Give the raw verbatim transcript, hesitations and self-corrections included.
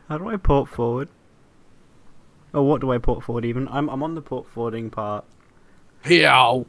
How do I port forward? Oh, what do I port forward even? I'm I'm on the port forwarding part. Yow.